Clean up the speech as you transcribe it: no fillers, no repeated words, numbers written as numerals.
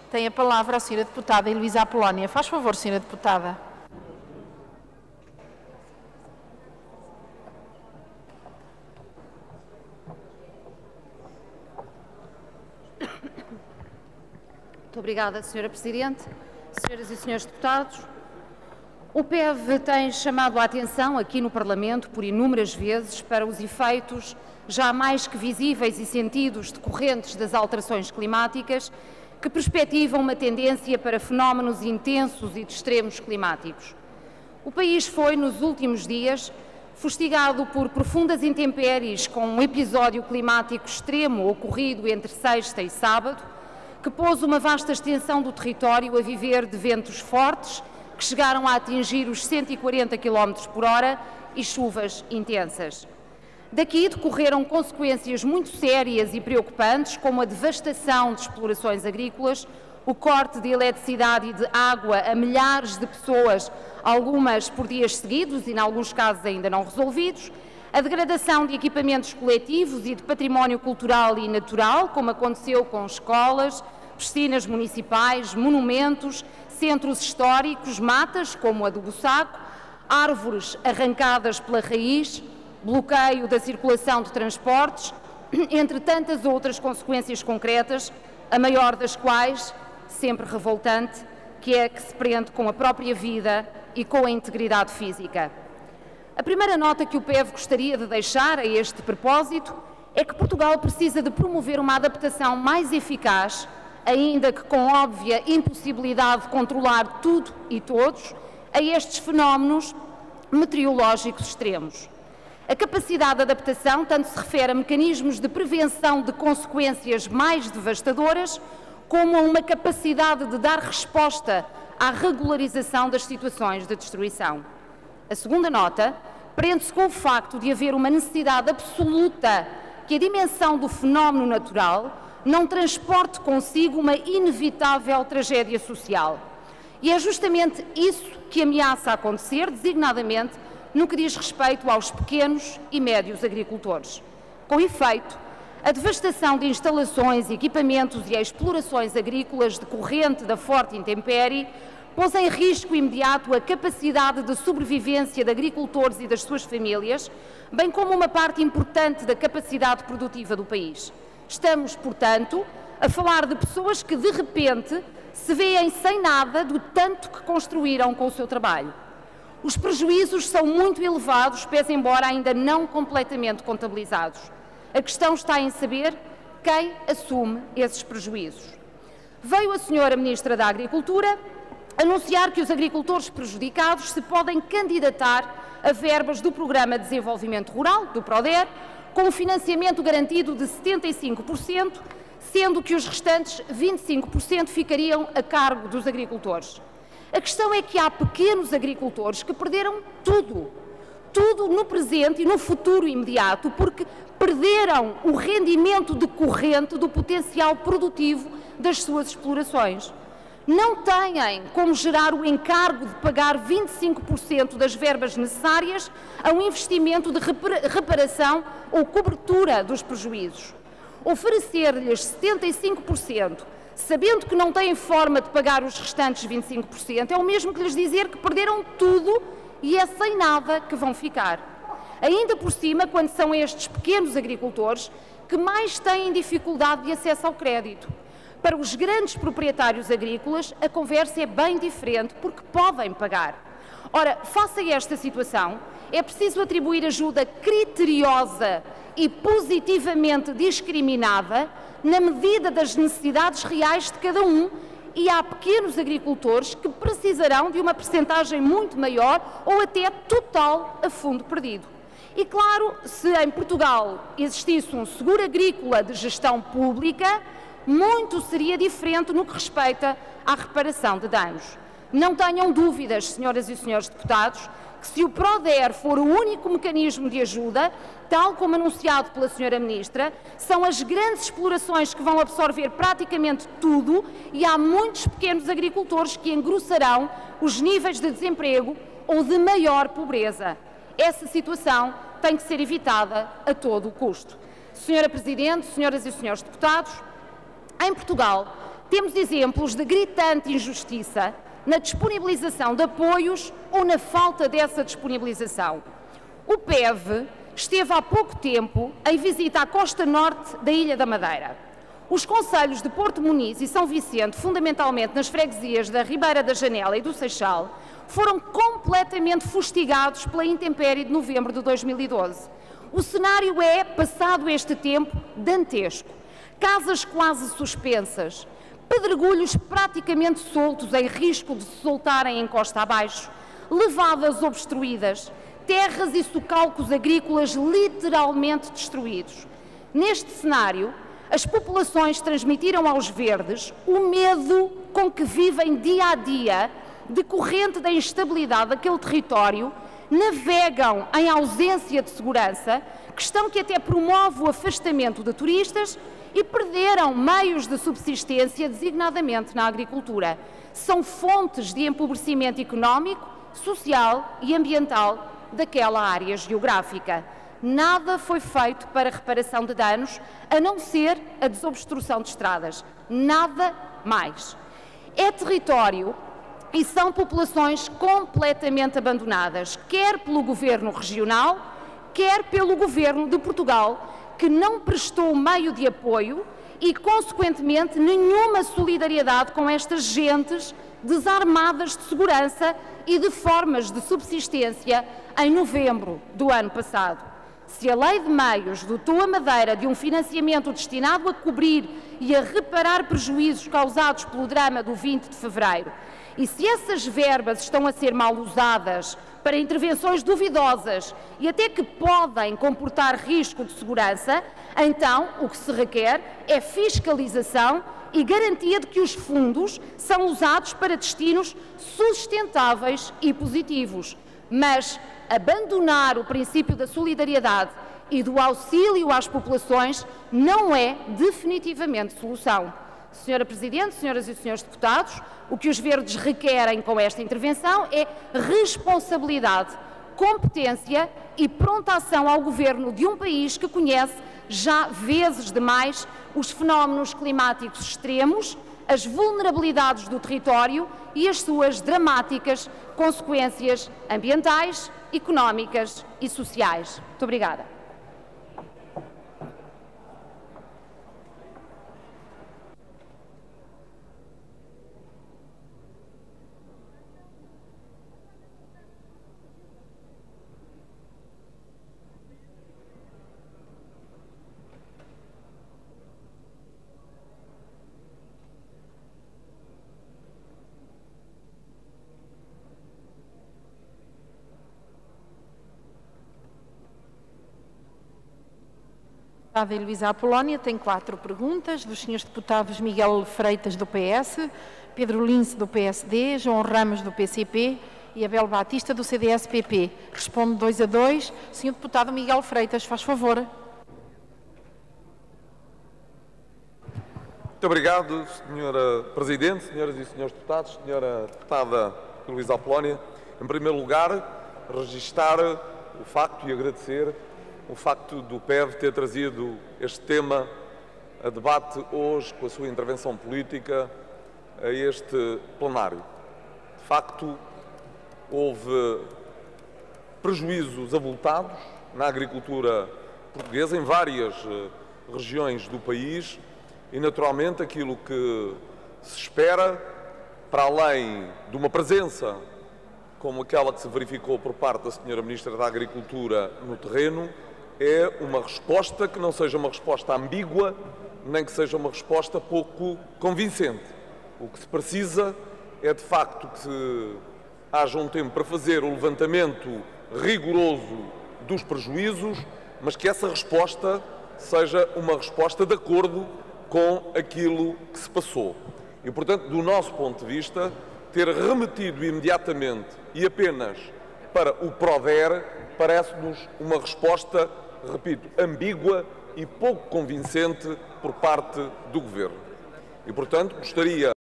Tem a palavra a Sra. Deputada Heloísa Apolónia. Faz favor, Sra. Deputada. Muito obrigada, Sra. Presidente. Senhoras e senhores deputados, o PEV tem chamado a atenção aqui no Parlamento por inúmeras vezes para os efeitos já mais que visíveis e sentidos decorrentes das alterações climáticas que perspectivam uma tendência para fenómenos intensos e de extremos climáticos. O país foi, nos últimos dias, fustigado por profundas intempéries com um episódio climático extremo ocorrido entre sexta e sábado, que pôs uma vasta extensão do território a viver de ventos fortes que chegaram a atingir os 140 km por hora e chuvas intensas. Daqui decorreram consequências muito sérias e preocupantes, como a devastação de explorações agrícolas, o corte de eletricidade e de água a milhares de pessoas, algumas por dias seguidos e, em alguns casos, ainda não resolvidos, a degradação de equipamentos coletivos e de património cultural e natural, como aconteceu com escolas, piscinas municipais, monumentos, centros históricos, matas, como a do Bussaco, árvores arrancadas pela raiz, bloqueio da circulação de transportes, entre tantas outras consequências concretas, a maior das quais, sempre revoltante, que é que se prende com a própria vida e com a integridade física. A primeira nota que o PEV gostaria de deixar a este propósito é que Portugal precisa de promover uma adaptação mais eficaz, ainda que com óbvia impossibilidade de controlar tudo e todos, a estes fenómenos meteorológicos extremos. A capacidade de adaptação tanto se refere a mecanismos de prevenção de consequências mais devastadoras, como a uma capacidade de dar resposta à regularização das situações de destruição. A segunda nota prende-se com o facto de haver uma necessidade absoluta que a dimensão do fenómeno natural não transporte consigo uma inevitável tragédia social. E é justamente isso que ameaça acontecer, designadamente, no que diz respeito aos pequenos e médios agricultores. Com efeito, a devastação de instalações, equipamentos e explorações agrícolas decorrente da forte intempérie pôs em risco imediato a capacidade de sobrevivência de agricultores e das suas famílias, bem como uma parte importante da capacidade produtiva do país. Estamos, portanto, a falar de pessoas que, de repente, se veem sem nada do tanto que construíram com o seu trabalho. Os prejuízos são muito elevados, pese embora ainda não completamente contabilizados. A questão está em saber quem assume esses prejuízos. Veio a senhora Ministra da Agricultura anunciar que os agricultores prejudicados se podem candidatar a verbas do Programa de Desenvolvimento Rural, do PRODER, com um financiamento garantido de 75%, sendo que os restantes 25% ficariam a cargo dos agricultores. A questão é que há pequenos agricultores que perderam tudo no presente e no futuro imediato, porque perderam o rendimento decorrente do potencial produtivo das suas explorações. Não têm como gerar o encargo de pagar 25% das verbas necessárias a um investimento de reparação ou cobertura dos prejuízos. Oferecer-lhes 75%, sabendo que não têm forma de pagar os restantes 25%, é o mesmo que lhes dizer que perderam tudo e é sem nada que vão ficar. Ainda por cima, quando são estes pequenos agricultores que mais têm dificuldade de acesso ao crédito. Para os grandes proprietários agrícolas, a conversa é bem diferente, porque podem pagar. Ora, face a esta situação, é preciso atribuir ajuda criteriosa e positivamente discriminada na medida das necessidades reais de cada um, e há pequenos agricultores que precisarão de uma percentagem muito maior ou até total a fundo perdido. E claro, se em Portugal existisse um seguro agrícola de gestão pública, muito seria diferente no que respeita à reparação de danos. Não tenham dúvidas, senhoras e senhores deputados, que se o PRODER for o único mecanismo de ajuda, tal como anunciado pela senhora Ministra, são as grandes explorações que vão absorver praticamente tudo e há muitos pequenos agricultores que engrossarão os níveis de desemprego ou de maior pobreza. Essa situação tem que ser evitada a todo o custo. Senhora Presidente, senhoras e senhores deputados, em Portugal Temos exemplos de gritante injustiça na disponibilização de apoios ou na falta dessa disponibilização. O PEV esteve há pouco tempo em visita à costa norte da Ilha da Madeira. Os concelhos de Porto Muniz e São Vicente, fundamentalmente nas freguesias da Ribeira da Janela e do Seixal, foram completamente fustigados pela intempérie de novembro de 2012. O cenário é, passado este tempo, dantesco. Casas quase suspensas, pedregulhos praticamente soltos em risco de se soltarem em costa abaixo, levadas obstruídas, terras e socalcos agrícolas literalmente destruídos. Neste cenário, as populações transmitiram aos verdes o medo com que vivem dia a dia, decorrente da instabilidade daquele território, navegam em ausência de segurança, questão que até promove o afastamento de turistas, e perderam meios de subsistência, designadamente na agricultura. São fontes de empobrecimento económico, social e ambiental daquela área geográfica. Nada foi feito para reparação de danos, a não ser a desobstrução de estradas. Nada mais. É território e são populações completamente abandonadas, quer pelo Governo regional, quer pelo Governo de Portugal, que não prestou meio de apoio e, consequentemente, nenhuma solidariedade com estas gentes desarmadas de segurança e de formas de subsistência em novembro do ano passado. Se a Lei de Meios dotou a Madeira de um financiamento destinado a cobrir e a reparar prejuízos causados pelo drama do 20 de fevereiro, e se essas verbas estão a ser mal usadas para intervenções duvidosas e até que podem comportar risco de segurança, então o que se requer é fiscalização e garantia de que os fundos são usados para destinos sustentáveis e positivos. Mas abandonar o princípio da solidariedade e do auxílio às populações não é definitivamente solução. Senhora Presidente, senhoras e senhores deputados, o que os verdes requerem com esta intervenção é responsabilidade, competência e pronta ação ao Governo de um país que conhece já vezes demais os fenómenos climáticos extremos, as vulnerabilidades do território e as suas dramáticas consequências ambientais, económicas e sociais. Muito obrigada. A deputada Heloísa Apolónia tem 4 perguntas, dos senhores deputados Miguel Freitas, do PS, Pedro Lince, do PSD, João Ramos, do PCP e Abel Batista, do CDS-PP. Responde 2 a 2. Senhor deputado Miguel Freitas, faz favor. Muito obrigado, Senhora Presidente, senhoras e senhores deputados, Senhora deputada Heloísa Apolónia. Em primeiro lugar, registar o facto e agradecer o facto do PEV ter trazido este tema a debate hoje, com a sua intervenção política, a este plenário. De facto, houve prejuízos avultados na agricultura portuguesa, em várias regiões do país, e naturalmente aquilo que se espera, para além de uma presença como aquela que se verificou por parte da Sra. Ministra da Agricultura no terreno, é uma resposta que não seja uma resposta ambígua, nem que seja uma resposta pouco convincente. O que se precisa é, de facto, que haja um tempo para fazer o levantamento rigoroso dos prejuízos, mas que essa resposta seja uma resposta de acordo com aquilo que se passou. E, portanto, do nosso ponto de vista, ter remetido imediatamente e apenas para o PRODER parece-nos uma resposta, repito, ambígua e pouco convincente por parte do Governo. E, portanto, gostaria